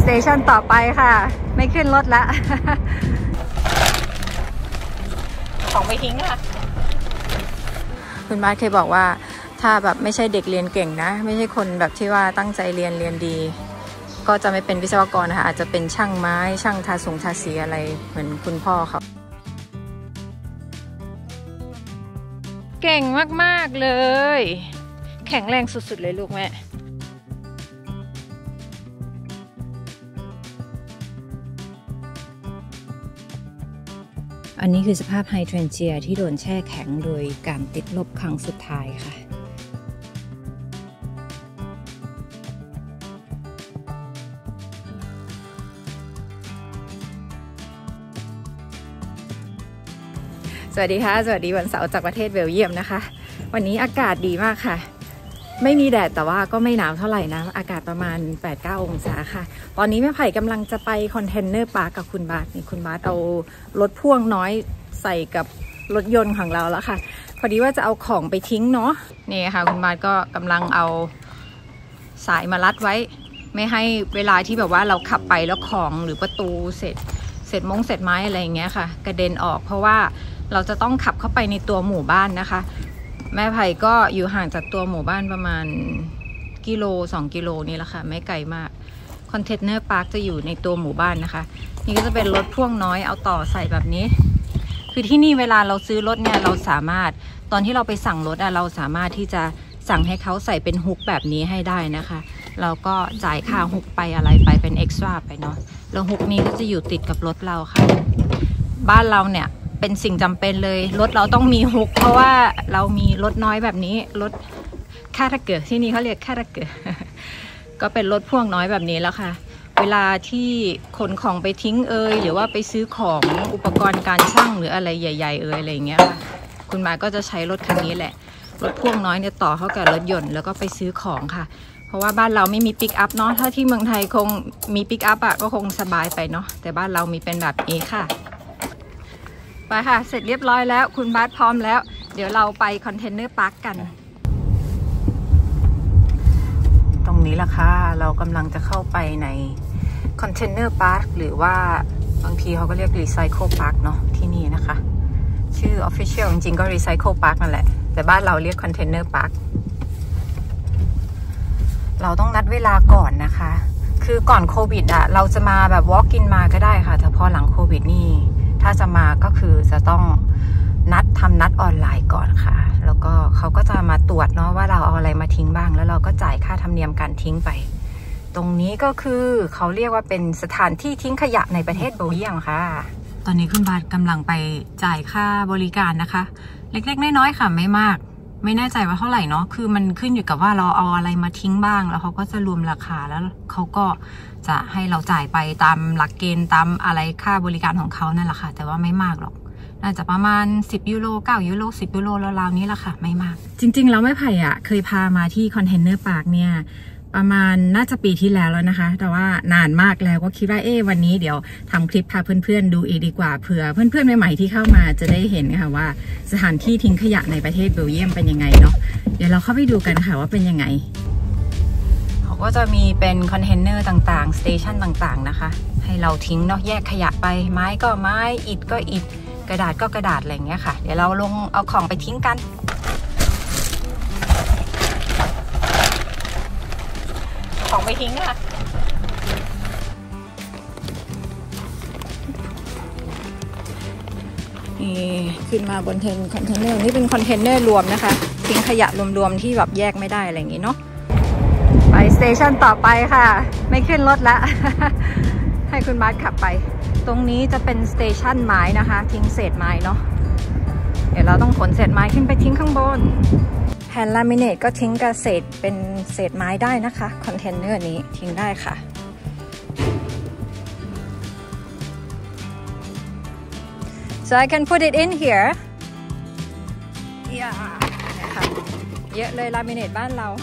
เตชันต่อไปค่ะไม่ขึ้นรถละของไปทิ้งค่ะคุณบาสเคยบอกว่าถ้าแบบไม่ใช่เด็กเรียนเก่งนะไม่ใช่คนแบบที่ว่าตั้งใจเรียนดีก็จะไม่เป็นวิศวกรนะคะอาจจะเป็นช่างไม้ช่างทาสีอะไรเหมือนคุณพ่อเขาเก่งมากๆเลยแข็งแรงสุดๆเลยลูกแม่อันนี้คือสภาพไฮเดรนเจียที่โดนแช่แข็งโดยการติดลบครั้งสุดท้ายค่ะสวัสดีค่ะสวัสดีวันเสาร์จากประเทศเบลเยียมนะคะวันนี้อากาศดีมากค่ะไม่มีแดดแต่ว่าก็ไม่หนาวเท่าไหร่นะอากาศประมาณ 8-9 องศาค่ะตอนนี้แม่ไผ่กำลังจะไปคอนเทนเนอร์ปาร์คกับคุณบาสนี่คุณบาสเอารถพ่วงน้อยใส่กับรถยนต์ของเราแล้วค่ะพอดีว่าจะเอาของไปทิ้งเนาะนี่ค่ะคุณบาสก็กำลังเอาสายมารัดไว้ไม่ให้เวลาที่แบบว่าเราขับไปแล้วของหรือประตูเศษไม้อะไรอย่างเงี้ยค่ะกระเด็นออกเพราะว่าเราจะต้องขับเข้าไปในตัวหมู่บ้านนะคะแม่ไผ่ก็อยู่ห่างจากตัวหมู่บ้านประมาณ2 กิโลนี่แหละค่ะไม่ไกลมากคอนเทนเนอร์พาร์คจะอยู่ในตัวหมู่บ้านนะคะนี่ก็จะเป็นรถพ่วงน้อยเอาต่อใส่แบบนี้คือที่นี่เวลาเราซื้อรถเนี่ยเราสามารถตอนที่เราไปสั่งรถเราสามารถที่จะสั่งให้เขาใส่เป็นฮุกแบบนี้ให้ได้นะคะเราก็จ่ายค่าฮุกไปอะไรไปเป็นเอ็กซ์ตร้าไปเนาะแล้วฮุกนี้ก็จะอยู่ติดกับรถเราค่ะบ้านเราเนี่ยเป็นสิ่งจำเป็นเลยรถเราต้องมีฮุกเพราะว่าเรามีรถน้อยแบบนี้รถคาทาเกอร์ที่นี่เขาเรียกคาทาเกอร์ ก็เป็นรถพ่วงน้อยแบบนี้แล้วค่ะเวลาที่ขนของไปทิ้งหรือว่าไปซื้อของอุปกรณ์การช่างหรืออะไรใหญ่ๆอะไรอย่างเงี้ยค่ะคุณหมายก็จะใช้รถคันนี้แหละรถพ่วงน้อยเนี่ยต่อเข้ากับรถยนต์แล้วก็ไปซื้อของค่ะเพราะว่าบ้านเราไม่มีปิกอัพเนาะถ้าที่เมืองไทยคงมีปิกอัพอะก็คงสบายไปเนาะแต่บ้านเรามีเป็นแบบนี้ค่ะไปค่ะเสร็จเรียบร้อยแล้วคุณบาสพร้อมแล้วเดี๋ยวเราไปคอนเทนเนอร์พาร์คกันตรงนี้ล่ะค่ะเรากำลังจะเข้าไปในคอนเทนเนอร์พาร์คหรือว่าบางทีเขาก็เรียกรีไซเคิลพาร์คเนาะที่นี่นะคะชื่อ Official จริงๆก็รีไซเคิลพาร์คนั่นแหละแต่บ้านเราเรียกคอนเทนเนอร์พาร์คเราต้องนัดเวลาก่อนนะคะคือก่อนโควิดเราจะมาแบบ walk in มาก็ได้ค่ะแต่พอหลังโควิดนี่ถ้าจะมาก็คือจะต้องทำนัดออนไลน์ก่อนค่ะแล้วก็เขาก็จะมาตรวจเนาะว่าเราเอาอะไรมาทิ้งบ้างแล้วเราก็จ่ายค่าธรรมเนียมการทิ้งไปตรงนี้ก็คือเขาเรียกว่าเป็นสถานที่ทิ้งขยะในประเทศเบลเยียมค่ะตอนนี้คุณบาสกำลังไปจ่ายค่าบริการนะคะเล็กๆน้อยๆค่ะไม่มากไม่แน่ใจว่าเท่าไหร่เนาะคือมันขึ้นอยู่กับว่าเราเอาอะไรมาทิ้งบ้างแล้วเขาก็จะรวมราคาแล้วเขาก็จะให้เราจ่ายไปตามหลักเกณฑ์ตามอะไรค่าบริการของเขานั่นแหละค่ะแต่ว่าไม่มากหรอกน่าจะประมาณ10 ยูโร9 ยูโร10 ยูโรราวๆนี้แหละค่ะไม่มากจริงๆแล้วแม่ไผ่เคยพามาที่คอนเทนเนอร์พาร์คเนี่ยประมาณน่าจะปีที่แล้วนะคะแต่ว่านานมากแล้วก็คิดว่าวันนี้เดี๋ยวทำคลิปพาเพื่อนๆดูอีกดีกว่าเผื่อเพื่อนๆใหม่ๆที่เข้ามาจะได้เห็นค่ะว่าสถานที่ทิ้งขยะในประเทศเบลเยียมเป็นยังไงเนาะเดี๋ยวเราเข้าไปดูกันค่ะว่าเป็นยังไงเขาก็จะมีเป็นคอนเทนเนอร์ต่างๆสเตชันต่างๆนะคะให้เราทิ้งเนาะแยกขยะไปไม้ก็ไม้อิฐก็อิฐกระดาษก็กระดาษอะไรอย่างเงี้ยค่ะเดี๋ยวเราลงเอาของไปทิ้งกันของไปทิ้งค่ะนี่ขึ้นมาบนคอนเทนเนอร์นี่เป็นคอนเทนเนอร์รวมนะคะทิ้งขยะรวมๆที่แบบแยกไม่ได้อะไรอย่างงี้เนาะไปสเตชันต่อไปค่ะไม่ขึ้นรถละ ให้คุณบาสขับไปตรงนี้จะเป็นสเตชันไม้นะคะทิ้งเศษไม้เนาะเดี๋ยวเราต้องขนเศษไม้ขึ้นไปทิ้งข้างบนแผ่นลามิเนตก็ทิ้งกับเศษเป็นเศษไม้ได้นะคะคอนเทนเนอร์นี้ทิ้งได้ค่ะ so I can put it in here นะคะเยอะเลยลามิเนตบ้านเรา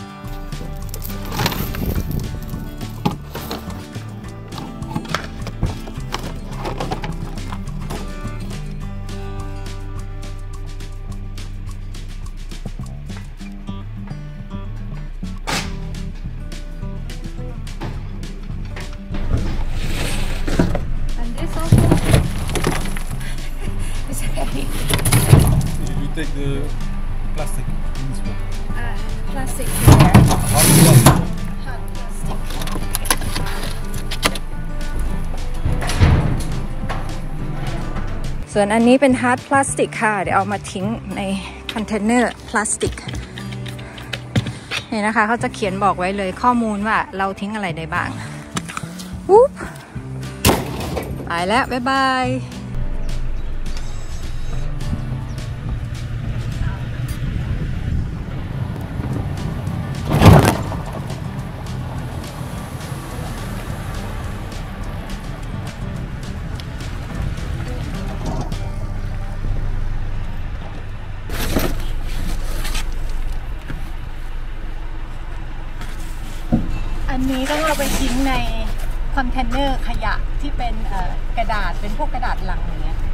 take the plastic in this one. Plastic Hard plastic. ส่วนอันนี้เป็นฮาร์ดพลาสติกค่ะเดี๋ยวเอามาทิ้งในคอนเทนเนอร์พลาสติกนี่นะคะเขาจะเขียนบอกไว้เลยข้อมูลว่าเราทิ้งอะไรได้บ้างอุ๊บไปแล้วบ๊ายบายอันนี้ต้องเอาไปทิ้งในคอนเทนเนอร์ขยะที่เป็นกระดาษเป็นพวกกระดาษลังอย่างเงี้ย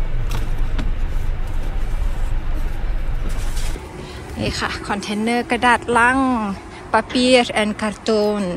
นี่ค่ะคอนเทนเนอร์กระดาษลังปาเปียร์แอนด์การ์ตูน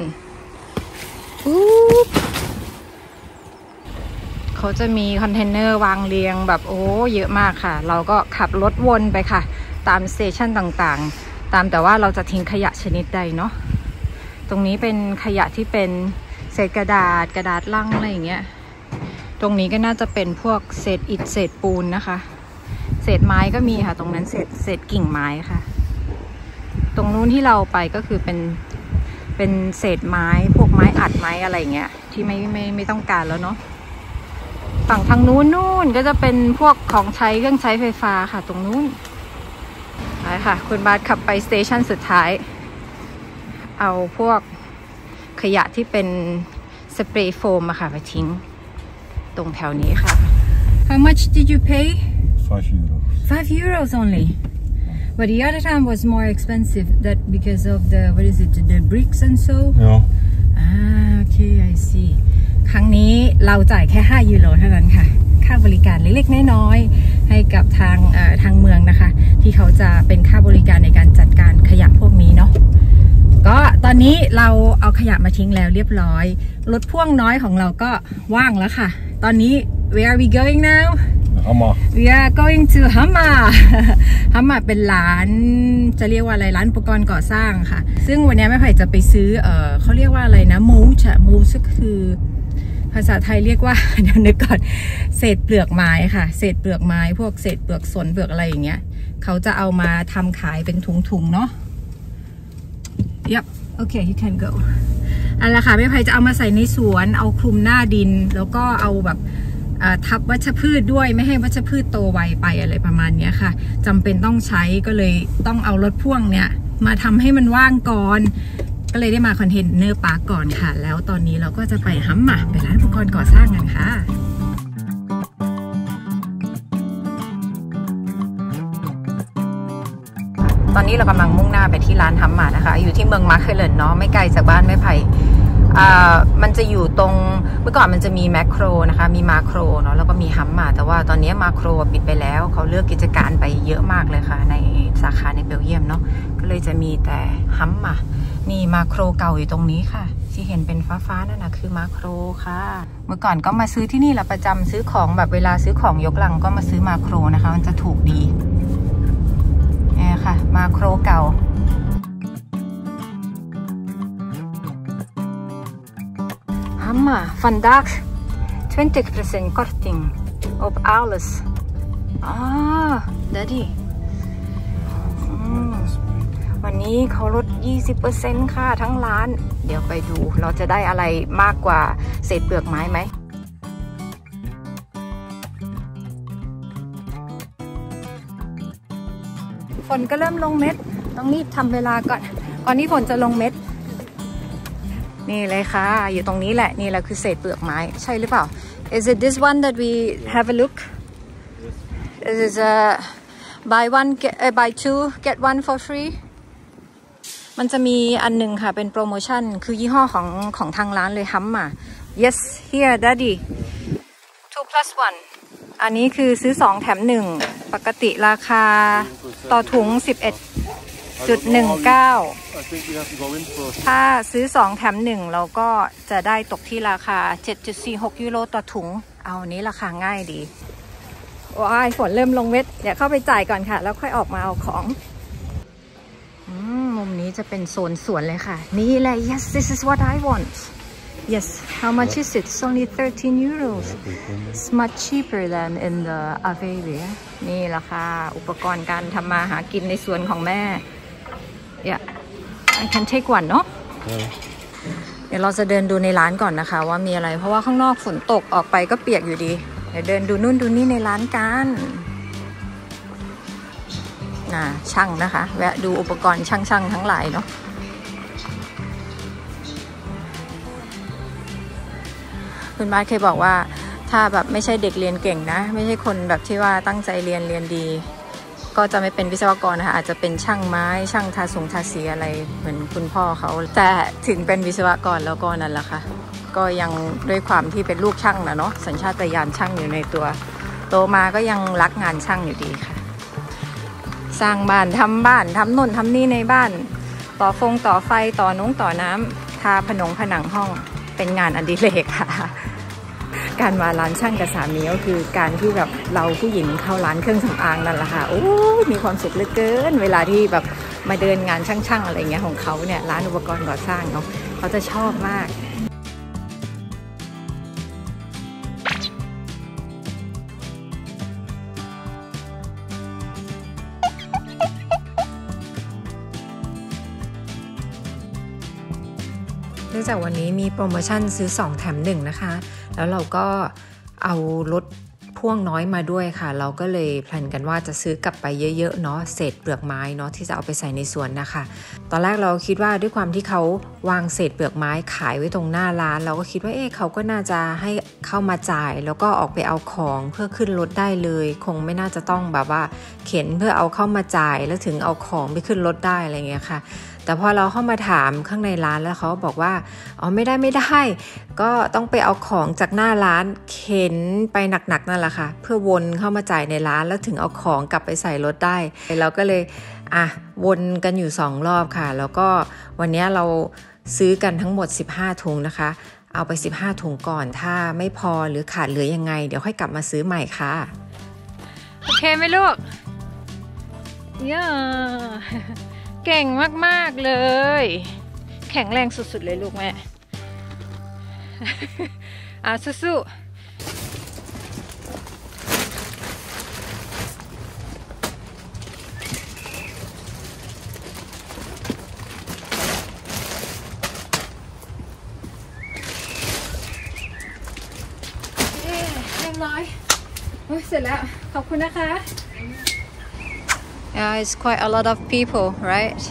เขาจะมีคอนเทนเนอร์วางเรียงแบบโอ้เยอะมากค่ะเราก็ขับรถวนไปค่ะตามสเตชันต่างๆตามแต่ว่าเราจะทิ้งขยะชนิดใดเนาะตรงนี้เป็นขยะที่เป็นเศษกระดาษลังอะไรอย่างเงี้ยตรงนี้ก็น่าจะเป็นพวกเศษอิฐเศษปูนนะคะเศษไม้ก็มีค่ะตรงนั้นเศษกิ่งไม้ค่ะตรงนู้นที่เราไปก็คือเป็นเศษไม้พวกไม้อัดไม้อะไรเงี้ยที่ไม่ต้องการแล้วเนาะฝั่งทางนู้นก็จะเป็นพวกของใช้เครื่องใช้ไฟฟ้าค่ะตรงนู้นไปค่ะคุณบาสขับไปสเตชันสุดท้ายเอาพวกขยะที่เป็นสเปรย์โฟมอะค่ะไปทิ้งตรงแถวนี้ค่ะ How much did you pay? 5 euros. 5 euros only. But the other time was more expensive. That because of the what is it? The bricks and so. Yeah. Okay, I see. ครั้งนี้เราจ่ายแค่5 ยูโรเท่านั้นค่ะค่าบริการเล็กๆน้อยๆให้กับทางเมืองนะคะที่เขาจะเป็นค่าบริการในการจัดการขยะพวกนี้เนาะก็ตอนนี้เราเอาขยะมาทิ้งแล้วเรียบร้อยรถพ่วงน้อยของเราก็ว่างแล้วค่ะตอนนี้ where are we going now Hamma we are going to Hamma Hamma เป็นร้านจะเรียกว่าอะไรร้านอุปกรณ์ก่อสร้างค่ะซึ่งวันนี้แม่ไผ่จะไปซื้อเขาเรียกว่าอะไรนะมูชก็คือภาษาไทยเรียกว่าเดี๋ยวนึกก่อนเศษเปลือกไม้ค่ะเศษเปลือกไม้พวกเศษเปลือกสนเปลือกอะไรอย่างเงี้ยเขาจะเอามาทำขายเป็นถุงๆเนาะYep. Okay, you can go. อันละค่ะแม่ไผ่จะเอามาใส่ในสวนเอาคลุมหน้าดินแล้วก็เอาแบบทับวัชพืชด้วยไม่ให้วัชพืชโตไวไปอะไรประมาณนี้ค่ะจำเป็นต้องใช้ก็เลยต้องเอารถพ่วงเนี้ยมาทำให้มันว่างก่อนก็เลยได้มาคอนเทนเนอร์ปาร์กก่อนค่ะแล้วตอนนี้เราก็จะไปฮัมมาไปร้านอุปกรณ์ก่อสร้างกันค่ะตอนนี้เรากำลังมุ่งหน้าไปที่ร้านฮัมมานะคะอยู่ที่เมืองมาร์เคเลนเนาะไม่ไกลจากบ้านแม่ไผ่มันจะอยู่ตรงเมื่อก่อนมันจะมีแมคโครนะคะมีมาโครเนาะแล้วก็มีฮัมมาแต่ว่าตอนนี้มาโครปิดไปแล้วเขาเลือกกิจการไปเยอะมากเลยค่ะในสาขาในเบลเยียมเนาะก็เลยจะมีแต่ฮัมมานี่มาโครเก่าอยู่ตรงนี้ค่ะที่เห็นเป็นฟ้าๆนั่นนะคือมาโครค่ะเมื่อก่อนก็มาซื้อที่นี่แหละประจำซื้อของแบบเวลาซื้อของยกลังก็มาซื้อมาโครนะคะมันจะถูกดีเนี่ยค่ะมาโครเก่าHamma vandaag 20% korting op alles. Daddy. วันนี้เขาลด 20% ค่ะทั้งร้านเดี๋ยวไปดูเราจะได้อะไรมากกว่าเศษเปลือกไม้ไหมฝนก็เริ่มลงเม็ดต้องรีบทำเวลาก่อนที่ฝนจะลงเม็ดนี่เลยค่ะอยู่ตรงนี้แหละนี่แหละคือเศษเปลือกไม้ใช่หรือเปล่า Is it this one that we have a look? Is it buy two get one for free? มันจะมีอันหนึ่งค่ะเป็นโปรโมชั่นคือยี่ห้อของทางร้านเลยฮัมมา Yes here daddy 2+1 อันนี้คือซื้อ2แถม1ปกติราคาต่อถุง11.19 ถ้าซื้อ2แถม1เราก็จะได้ตกที่ราคา 7.46 ยูโรต่อถุงเอานี้ราคาง่ายดีว้ายฝนเริ่มลงเม็ดเดี๋ยวเข้าไปจ่ายก่อนค่ะแล้วค่อยออกมาเอาของมุมนี้จะเป็นโซนสวนเลยค่ะนี่แหละ yes this is what I want yes how much is it it's only 13 euros it's much cheaper than in the Aveyron นี่แหละค่ะอุปกรณ์การทำมาหากินในสวนของแม่ yeah I can take one เนาะเดี๋ยวเราจะเดินดูในร้านก่อนนะคะว่ามีอะไรเพราะว่าข้างนอกฝนตกออกไปก็เปียกอยู่ดีเดี๋ยวเดินดูนู่นดูนี่ในร้านกันช่างนะคะแวะดูอุปกรณ์ช่างทั้งหลายเนาะคุณบ้านเคยบอกว่าถ้าแบบไม่ใช่เด็กเรียนเก่งนะไม่ใช่คนแบบที่ว่าตั้งใจเรียนดีก็จะไม่เป็นวิศวกรนะคะอาจจะเป็นช่างไม้ช่างทาสีอะไรเหมือนคุณพ่อเขาแต่ถึงเป็นวิศวกรแล้วก็นั่นแหละค่ะก็ยังด้วยความที่เป็นลูกช่างนะเนาะสัญชาตญาณช่างอยู่ในตัวโตมาก็ยังรักงานช่างอยู่ดีค่ะสร้างบ้านทำโน่นทำนี่ในบ้านต่อไฟต่อน้ำทาผนังห้องเป็นงานอดิเรกค่ะการมาร้านช่างกับสามีก็คือการที่แบบเราผู้หญิงเข้าร้านเครื่องสำอางนั่นแหละค่ะโอ้มีความสุขเหลือเกินเวลาที่แบบมาเดินงานช่างอะไรเงี้ยของเขาเนี่ยร้านอุปกรณ์ก่อสร้างเนาะเขาจะชอบมากเนื่องจากวันนี้มีโปรโมชั่นซื้อ2แถม1นะคะแล้วเราก็เอารถพ่วงน้อยมาด้วยค่ะเราก็เลยแพลนกันว่าจะซื้อกลับไปเยอะๆเนาะเศษเปลือกไม้เนาะที่จะเอาไปใส่ในสวนนะคะตอนแรกเราคิดว่าด้วยความที่เขาวางเศษเปลือกไม้ขายไว้ตรงหน้าร้านเราก็คิดว่าเขาก็น่าจะให้เข้ามาจ่ายแล้วก็ออกไปเอาของเพื่อขึ้นรถได้เลยคงไม่น่าจะต้องแบบว่าเข็นเพื่อเอาเข้ามาจ่ายแล้วถึงเอาของไปขึ้นรถได้อะไรเงี้ยค่ะแต่พอเราเข้ามาถามข้างในร้านแล้วเขาบอกว่าอ๋อไม่ได้ก็ต้องไปเอาของจากหน้าร้านเข็นไปหนักๆนั่นแหละค่ะเพื่อวนเข้ามาจ่ายในร้านแล้วถึงเอาของกลับไปใส่รถได้เราก็เลยวนกันอยู่2รอบค่ะแล้วก็วันนี้เราซื้อกันทั้งหมด15ถุงนะคะเอาไป15ถุงก่อนถ้าไม่พอหรือขาดเหลือยังไงเดี๋ยวค่อยกลับมาซื้อใหม่ค่ะโอเคไหมลูกย่าเก่งมากๆเลยแข็งแรงสุดๆเลยลูกแม่สู้ๆเรียบร้อยเสร็จแล้วขอบคุณนะคะ Yeah, it's quite a lot of people, right?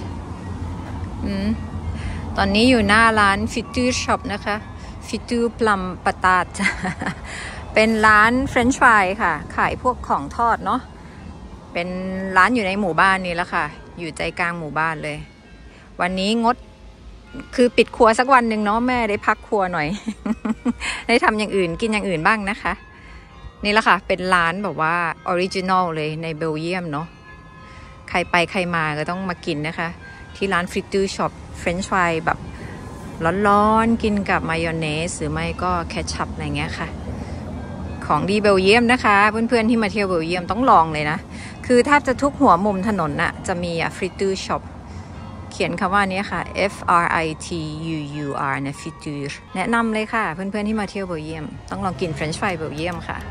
ตอนนี้อยู่หน้าร้าน Fitur Shop นะคะ Fitur Plum Patat เป็นร้านเฟรนช์ฟรายค่ะขายพวกของทอดเนาะเป็นร้านอยู่ในหมู่บ้านนี่แหละค่ะอยู่ใจกลางหมู่บ้านเลยวันนี้งดคือปิดครัวสักวันหนึ่งเนาะแม่ได้พักครัวหน่อย ได้ทำอย่างอื่นกินอย่างอื่นบ้างนะคะนี่แหละค่ะเป็นร้านแบบว่าออริจินอลเลยในเบลเยียมเนาะใครไปใครมาก็ต้องมากินนะคะที่ร้าน Fitur Shop เฟรนช์ฟรายแบบร้อนๆกินกับมายองเนสหรือไม่ก็แคชชัพอะไรเงี้ยค่ะของดีเบลเยียมนะคะเพื่อนๆที่มาเที่ยวเบลเยียมต้องลองเลยนะคือแทบจะทุกหัวมุมถนนน่ะจะมีFitur Shop เขียนคำว่านี้ค่ะ F-R-I-T-U-U-R นะ Fitur แนะนำเลยค่ะเพื่อนๆที่มาเที่ยวเบลเยียมต้องลองกินเฟรนช์ฟรายเบลเยียมค่ะ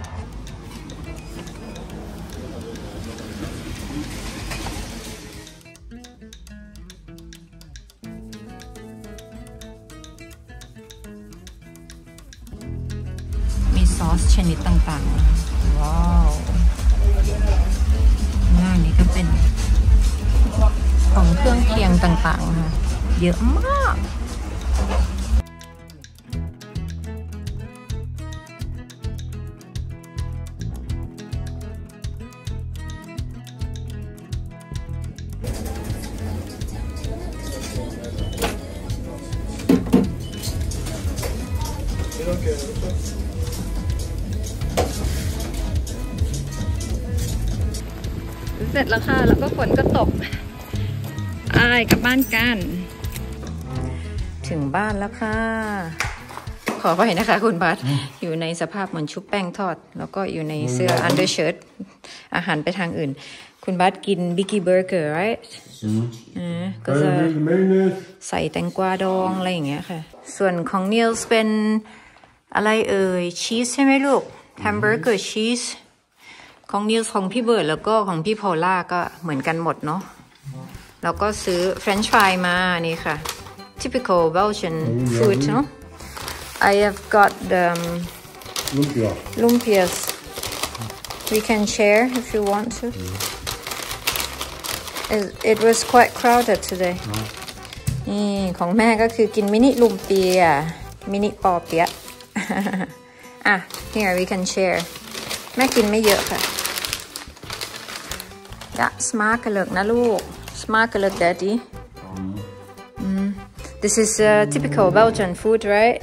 ซอสชนิดต่างๆว้าวหน้านี้ก็เป็นของเครื่องเคียงต่างๆค่ะเยอะมากเสร็จแล้วค่ะแล้วก็ฝนก็ตกกลับบ้านกันถึงบ้านแล้วค่ะขอไปนะคะคุณบัสอยู่ในสภาพเหมือนชุบแป้งทอดแล้วก็อยู่ในเสื้อ undershirt อาหารไปทางอื่นคุณบัสกินบิกกี้เบอร์เกอร์ right ก็จะใส่แตงกวาดองอะไรอย่างเงี้ยค่ะส่วนของนิลส์เป็นอะไรเอ่ยชีสใช่ไหมลูกแฮมเบอร์เกอร์ชีสของนิลส์ของพี่เบิร์ดแล้วก็ของพี่พอลล่าก็เหมือนกันหมดเนาะแล้วก็ซื้อเฟรนช์ฟรายมานี่ค่ะ typical Belgian food เนาะ I have got the lumpias we can share if you want to it was quite crowded today นี่ของแม่ก็คือกินมินิลุมเปียมินิปอเปียอ่ะ here we can share แม่กินไม่เยอะค่ะยะสมาร์กเลิกนะลูกสมาร์กเลิก daddy this is typical Belgian food right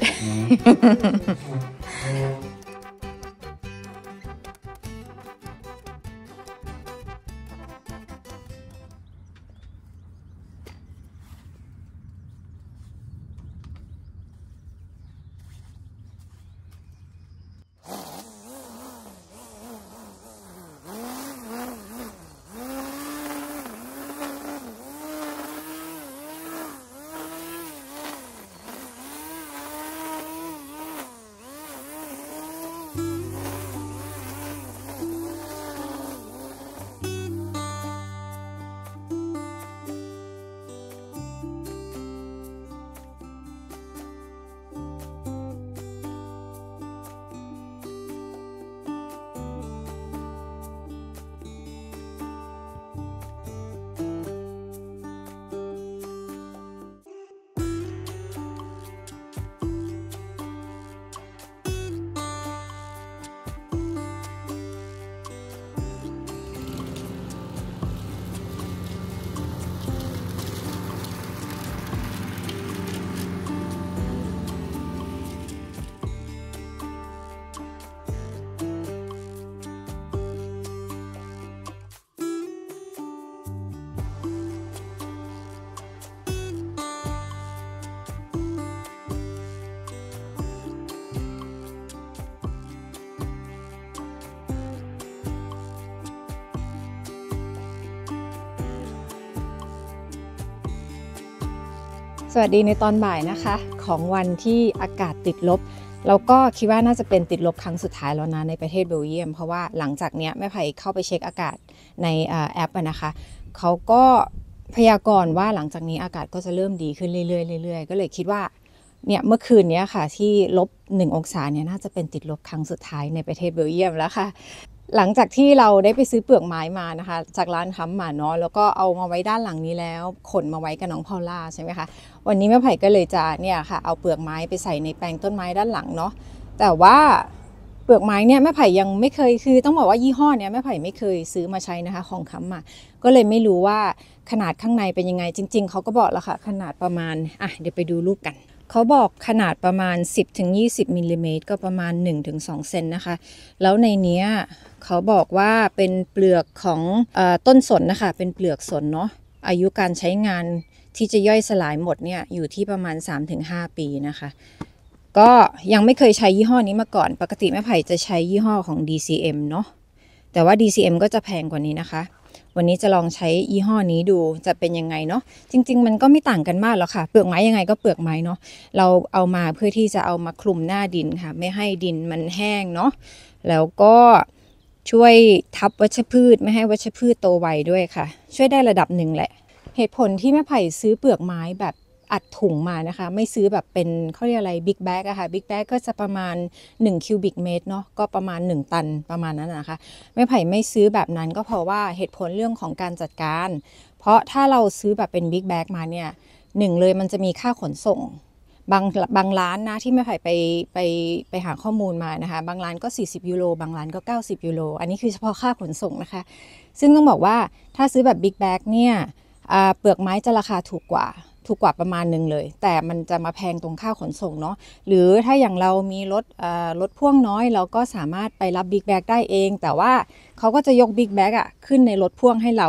สวัสดีในตอนบ่ายนะคะของวันที่อากาศติดลบแล้วก็คิดว่าน่าจะเป็นติดลบครั้งสุดท้ายแล้วนะในประเทศเบลเยียมเพราะว่าหลังจากนี้แม่ไผ่เข้าไปเช็คอากาศในแอปนะคะเขาก็พยากรณ์ว่าหลังจากนี้อากาศก็จะเริ่มดีขึ้นเรื่อยๆก็เลยคิดว่าเนี่ยเมื่อคืนนี้ค่ะที่-1 องศาเนี่ยน่าจะเป็นติดลบครั้งสุดท้ายในประเทศเบลเยียมแล้วค่ะหลังจากที่เราได้ไปซื้อเปลือกไม้มานะคะจากร้านค้ำหมาเนาะแล้วก็เอามาไว้ด้านหลังนี้แล้วขนมาไว้กับน้องพอลล่าใช่ไหมคะวันนี้แม่ไผ่ก็เลยจะเนี่ยค่ะเอาเปลือกไม้ไปใส่ในแปลงต้นไม้ด้านหลังเนาะแต่ว่าเปลือกไม้เนี่ยแม่ไผ่ยังไม่เคยคือต้องบอกว่ายี่ห้อเนี่ยแม่ไผ่ไม่เคยซื้อมาใช้นะคะของค้ำมาก็เลยไม่รู้ว่าขนาดข้างในเป็นยังไงจริงๆเขาก็บอกแล้วค่ะขนาดประมาณเดี๋ยวไปดูรูปกันเขาบอกขนาดประมาณ 10-20 มิลลิเมตรก็ประมาณ 1-2 เซนนะคะแล้วในนี้เขาบอกว่าเป็นเปลือกของต้นสนนะคะเป็นเปลือกสนเนาะอายุการใช้งานที่จะย่อยสลายหมดเนี่ยอยู่ที่ประมาณ 3-5 ปีนะคะก็ยังไม่เคยใช้ยี่ห้อนี้มาก่อนปกติแม่ไผ่จะใช้ยี่ห้อของ DCM เนาะแต่ว่า DCM ก็จะแพงกว่านี้นะคะวันนี้จะลองใช้ยี่ห้อนี้ดูจะเป็นยังไงเนาะจริงๆมันก็ไม่ต่างกันมากหรอกค่ะเปลือกไม้ยังไงก็เปลือกไม้เนาะเราเอามาเพื่อที่จะเอามาคลุมหน้าดินค่ะไม่ให้ดินมันแห้งเนาะแล้วก็ช่วยทับวัชพืชไม่ให้วัชพืชโตไวด้วยค่ะช่วยได้ระดับหนึ่งแหละเหตุผลที่แม่ไผ่ซื้อเปลือกไม้แบบอัดถุงมานะคะไม่ซื้อแบบเป็นเขาเรียกอะไรบิ๊กแบ็กอะค่ะบิ๊กแบ็กก็จะประมาณ1คิวบิกเมตรเนาะก็ประมาณ1ตันประมาณนั้นนะคะแม่ไผ่ไม่ซื้อแบบนั้นก็เพราะว่าเหตุผลเรื่องของการจัดการเพราะถ้าเราซื้อแบบเป็นบิ๊กแบ็กมาเนี่ยเลยมันจะมีค่าขนส่งบางร้านนะที่แม่ไผ่ไปหาข้อมูลมานะคะบางร้านก็40ยูโรบางร้านก็90ยูโรอันนี้คือเฉพาะค่าขนส่งนะคะซึ่งต้องบอกว่าถ้าซื้อแบบบิ๊กแบ็กเนี่ยเปลือกไม้จะราคาถูกกว่าประมาณนึงเลยแต่มันจะมาแพงตรงค่าขนส่งเนาะหรือถ้าอย่างเรามีรถพ่วงน้อยเราก็สามารถไปรับบิ๊กแบ็กได้เองแต่ว่าเขาก็จะยกบิ๊กแบ็กขึ้นในรถพ่วงให้เรา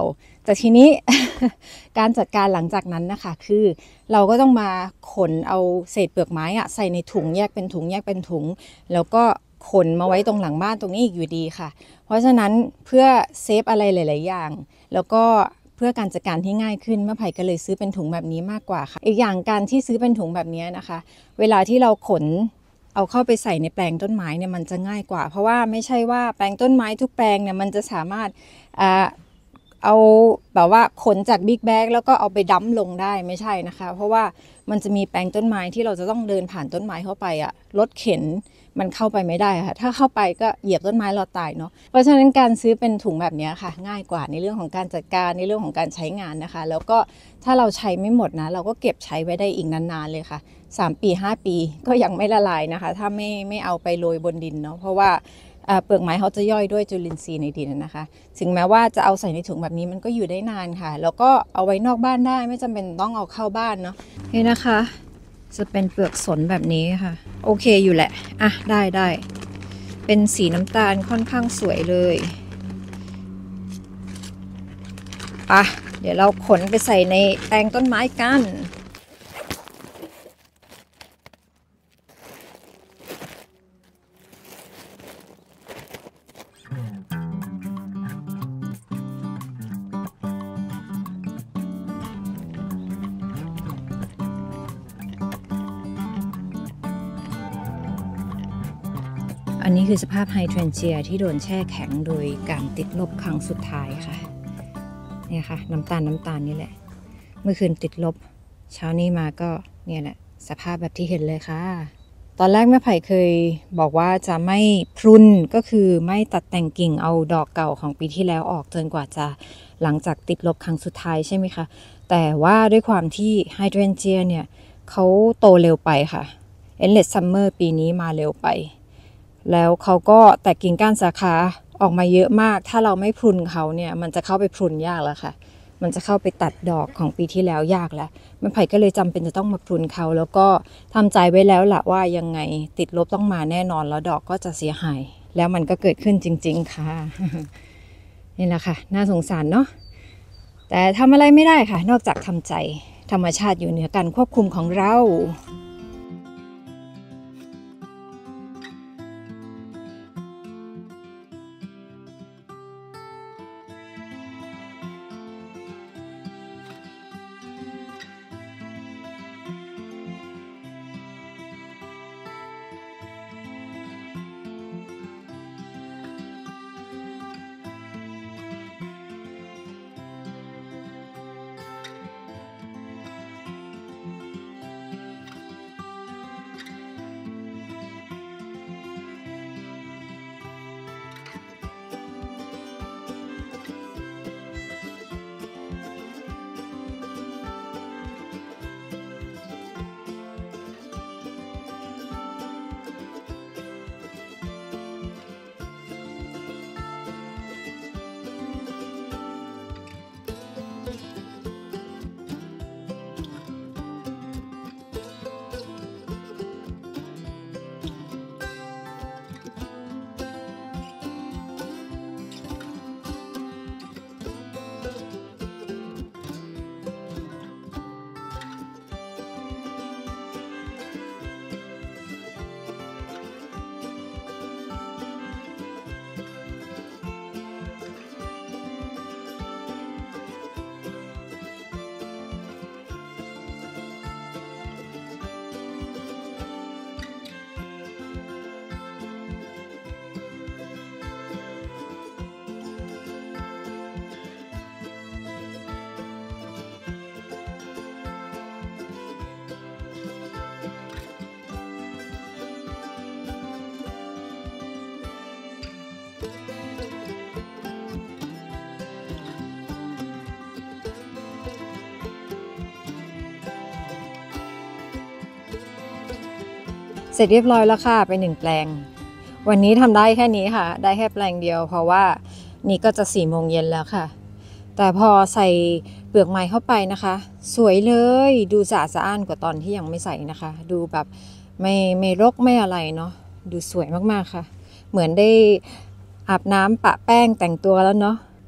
แต่ทีนี้ การจัดการหลังจากนั้นนะคะคือเราก็ต้องมาขนเอาเศษเปลือกไม้อะใส่ในถุงแยกเป็นถุงแล้วก็ขนมาไว้ตรงหลังบ้านตรงนี้อีกอยู่ดีค่ะเพราะฉะนั้นเพื่อเซฟอะไรหลายๆอย่างแล้วก็เพื่อการจัดการที่ง่ายขึ้นแม่ไผ่ก็เลยซื้อเป็นถุงแบบนี้มากกว่าค่ะอีกอย่างการที่ซื้อเป็นถุงแบบนี้นะคะเวลาที่เราขนเอาเข้าไปใส่ในแปลงต้นไม้เนี่ยมันจะง่ายกว่าเพราะว่าไม่ใช่ว่าแปลงต้นไม้ทุกแปลงเนี่ยมันจะสามารถเอาแบบว่าขนจากบิ๊กแบ็กแล้วก็เอาไปดั้มลงได้ไม่ใช่นะคะเพราะว่ามันจะมีแปลงต้นไม้ที่เราจะต้องเดินผ่านต้นไม้เข้าไปอะรถเข็นมันเข้าไปไม่ได้ค่ะถ้าเข้าไปก็เหยียบต้นไม้เราตายเนาะเพราะฉะนั้นการซื้อเป็นถุงแบบนี้ค่ะง่ายกว่าในเรื่องของการจัดการในเรื่องของการใช้งานนะคะแล้วก็ถ้าเราใช้ไม่หมดนะเราก็เก็บใช้ไว้ได้อีกนานๆเลยค่ะ3 ปี5 ปีก็ยังไม่ละลายนะคะถ้าไม่เอาไปโรยบนดินเนาะเพราะว่าเปลือกไม้เขาจะย่อยด้วยจุลินทรีย์ในดินนะคะถึงแม้ว่าจะเอาใส่ในถุงแบบนี้มันก็อยู่ได้นานค่ะแล้วก็เอาไว้นอกบ้านได้ไม่จำเป็นต้องเอาเข้าบ้านเนาะนี่นะคะจะเป็นเปลือกสนแบบนี้ค่ะโอเคอยู่แหละอ่ะได้เป็นสีน้ำตาลค่อนข้างสวยเลยป่ะเดี๋ยวเราขนไปใส่ในแปลงต้นไม้กันอันนี้คือสภาพไฮเดรนเจียที่โดนแช่แข็งโดยการติดลบครั้งสุดท้ายค่ะเนี่ยค่ะน้ำตาลนี่แหละเมื่อคืนติดลบเช้านี้มาก็เนี่ยแหละสภาพแบบที่เห็นเลยค่ะตอนแรกแม่ไผ่เคยบอกว่าจะไม่พรุนก็คือไม่ตัดแต่งกิ่งเอาดอกเก่าของปีที่แล้วออกจนกว่าจะหลังจากติดลบครั้งสุดท้ายใช่ไหมคะแต่ว่าด้วยความที่ไฮเดรนเจียเนี่ยเขาโตเร็วไปค่ะเอนเลสซัมเมอร์ปีนี้มาเร็วไปแล้วเขาก็แตกกิ่งก้านสาขาออกมาเยอะมากถ้าเราไม่พรุนเขาเนี่ยมันจะเข้าไปพรุนยากแล้วค่ะมันจะเข้าไปตัดดอกของปีที่แล้วยากแล้วแม่ไผ่ก็เลยจำเป็นจะต้องมาพรุนเขาแล้วก็ทำใจไว้แล้วล่ะว่ายังไงติดลบต้องมาแน่นอนแล้วดอกก็จะเสียหายแล้วมันก็เกิดขึ้นจริงๆค่ะ นี่แหละค่ะน่าสงสารเนาะแต่ทำอะไรไม่ได้ค่ะนอกจากทำใจธรรมชาติอยู่เหนือการควบคุมของเราเสร็จเรียบร้อยแล้วค่ะไป1 แปลงวันนี้ทำได้แค่นี้ค่ะได้แค่แปลงเดียวเพราะว่านี่ก็จะ4 โมงเย็นแล้วค่ะแต่พอใส่เปลือกไม้เข้าไปนะคะสวยเลยดูสะอาดสะอ้านกว่าตอนที่ยังไม่ใส่นะคะดูแบบไม่รกไม่อะไรเนาะดูสวยมากๆค่ะเหมือนได้อาบน้ำปะแป้งแต่งตัวแล้วเนาะ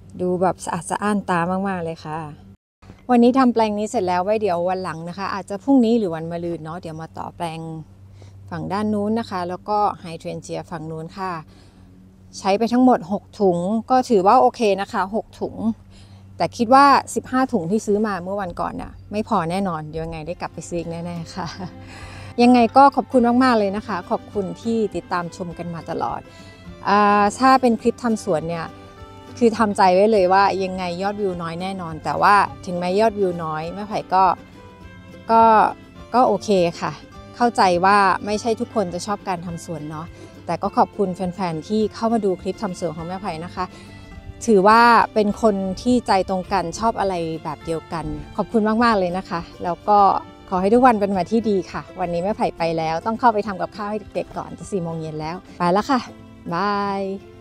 ดูแบบสะอาดสะอ้านตามากๆเลยค่ะวันนี้ทำแปลงนี้เสร็จแล้วไว้เดี๋ยววันหลังนะคะอาจจะพรุ่งนี้หรือวันมะรืนเนาะเดี๋ยวมาต่อแปลงฝั่งด้านนู้นนะคะแล้วก็ไฮเดรนเจียฝั่งนู้นค่ะใช้ไปทั้งหมด6ถุงก็ถือว่าโอเคนะคะ6ถุงแต่คิดว่า15ถุงที่ซื้อมาเมื่อวันก่อนน่ะไม่พอแน่นอนเดี๋ยวยังไงได้กลับไปซื้ออีกแน่ๆค่ะยังไงก็ขอบคุณมากๆเลยนะคะขอบคุณที่ติดตามชมกันมาตลอดถ้าเป็นคลิปทำสวนเนี่ยคือทำใจไว้เลยว่ายังไงยอดวิวน้อยแน่นอนแต่ว่าถึงแม้ยอดวิวน้อยแม่ไผ่ก็โอเคค่ะเข้าใจว่าไม่ใช่ทุกคนจะชอบการทำสวนเนาะแต่ก็ขอบคุณแฟนๆที่เข้ามาดูคลิปทำสวนของแม่ไผ่นะคะถือว่าเป็นคนที่ใจตรงกันชอบอะไรแบบเดียวกันขอบคุณมากๆเลยนะคะแล้วก็ขอให้ทุกวันเป็นวันที่ดีค่ะวันนี้แม่ไผ่ไปแล้วต้องเข้าไปทำกับข้าวให้เด็กๆก่อนจะ4 โมงเย็นแล้วไปแล้วค่ะบาย